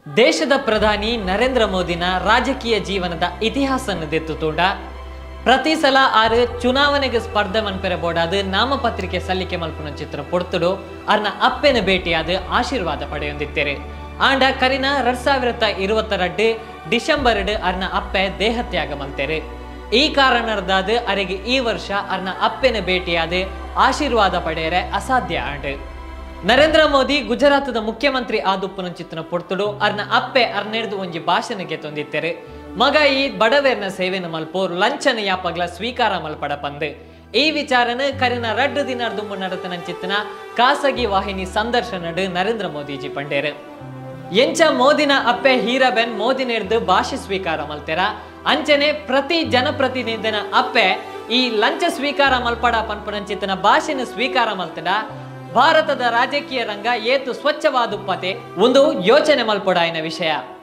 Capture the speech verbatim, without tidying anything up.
ದೇಶದ ಪ್ರಧಾನಿ ನರೇಂದ್ರ ಮೋದಿನ ರಾಜಕೀಯ ಜೀವನದ ಇತಿಹಾಸವನ್ನು ದೆತ್ತುತುಂಡ ಪ್ರತಿ ಸಲ ಆರು ಚುನಾವಣೆಗೆ ಸ್ಪರ್ಧೆ ಮನ್ಪೆರಬೋಡಾದು ನಾಮಪತ್ರಿಕೆ ಸಲ್ಲಿಕೆ ಮಲ್ಪನ ಚಿತ್ರ ಪೊಡ್ತುಡು ಅರ್ನ ಅಪ್ಪೆನ ಭೇಟಿಯಾದ ಆಶೀರ್ವಾದ ಪಡೆಯೊಂದಿತ್ತೇರೆ ಆಂಡ ಕರಿನ ಎರಡ್ ಸಾವಿರದ ಇರುವತ್ತರಡ್ಡು ಡಿಸೆಂಬರ್ ಅರ್ನ ಅಪ್ಪೆ ದೇಹತ್ಯಾಗ ಮಲ್ತೇರೆ ಈ ಕಾರಣದಾದ ಅರೆಗೆ ಈ ವರ್ಷ ಅರ್ನ ಅಪ್ಪೆನ ಭೇಟಿಯಾದ ಆಶೀರ್ವಾದ ಪಡೆಯರೆ ಅಸಾಧ್ಯ ಆಂಡ್ ನರೇಂದ್ರ ಮೋದಿ ಗುಜರಾತದ ಮುಖ್ಯಮಂತ್ರಿ ಆದುಪ್ಪನ ಚಿತ್ರನ ಪೊಡ್ತುಡು ಅರ್ನ ಅಪ್ಪೆ ಅರ್ನೆಡ್ದು ಒಂಜಿ ಭಾಷಣಕ್ಕೆ ತೊಂದಿತ್ತೇರೆ ಮಗ ಈ ಬಡವೇರ್ನ ಸೇವೆನ ಮಲ್ಪೋರ್ ಲಂಚನ ಯಾಪಗ್ಲ ಸ್ವೀಕಾರ ಮಲ್ಪಡ ಪಂದ್ ಈ ವಿಚಾರನ ಕರಿನ ರಡ್ಡು ದಿನದ ಮುನ್ನಡತನ ಚಿತ್ತನ ಖಾಸಗಿ ವಾಹಿನಿ ಸಂದರ್ಶನ ನರೇಂದ್ರ ಮೋದಿಜಿ ಪಂಡೇರು ಎಂಚ ಮೋದಿನ ಅಪ್ಪೆ ಹೀರಬೆನ್ ಮೋದಿ ನೆಡ್ದು ಭಾಷೆ ಸ್ವೀಕಾರ ಮಲ್ತೆರ ಅಂಚನೆ ಪ್ರತಿ ಜನಪ್ರತಿನಿಧಿನ ಅಪ್ಪೆ ಈ ಲಂಚ ಸ್ವೀಕಾರ ಮಲ್ಪಡ ಪನ್ಪನ ಚಿತ್ತನ ಭಾಷೆನ ಸ್ವೀಕಾರ ಮಲ್ತಡ ಭಾರತದ ರಾಜಕೀಯ ರಂಗ ಏತು ಸ್ವಚ್ಛವಾದುಪ್ಪತೆ ಒಂದು ಯೋಚನೆ ಮಲ್ಪಡ ವಿಷಯ।